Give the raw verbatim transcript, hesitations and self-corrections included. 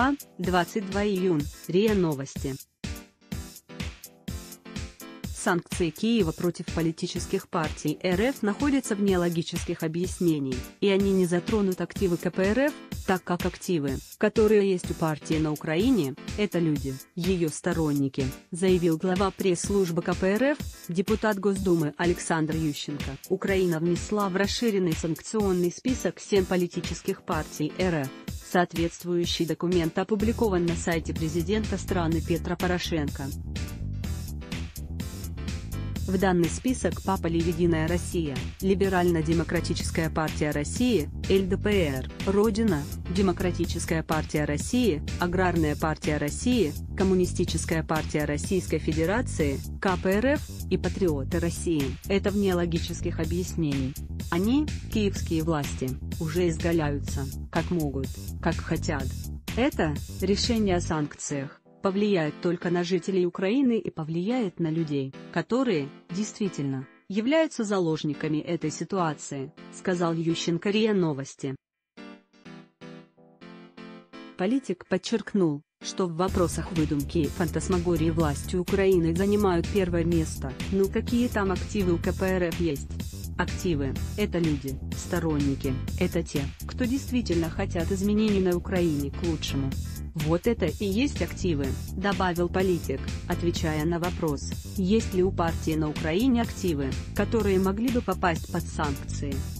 Москва, двадцать два июня, РИА Новости. Санкции Киева против политических партий РФ находятся вне логических объяснений, и они не затронут активы ка пэ эр эф, так как активы, которые есть у партии на Украине, это люди, ее сторонники, заявил глава пресс-службы ка пэ эр эф, депутат Госдумы Александр Ющенко. Украина внесла в расширенный санкционный список семь политических партий РФ. Соответствующий документ опубликован на сайте президента страны Петра Порошенко. В данный список попали Единая Россия, Либерально-демократическая партия России, эл дэ пэ эр, Родина, Демократическая партия России, Аграрная партия России, Коммунистическая партия Российской Федерации, ка пэ эр эф и Патриоты России. Это вне логических объяснений. Они, киевские власти, уже изгаляются, как могут, как хотят. Это решение о санкциях повлияет только на жителей Украины и повлияет на людей, которые, действительно, являются заложниками этой ситуации, сказал Ющенко РИА Новости. Политик подчеркнул, что в вопросах выдумки и фантасмагории власти Украины занимают первое место. Ну какие там активы у ка пэ эр эф есть? Активы – это люди, сторонники, это те, кто действительно хотят изменений на Украине к лучшему. Вот это и есть активы, добавил политик, отвечая на вопрос, есть ли у партии на Украине активы, которые могли бы попасть под санкции.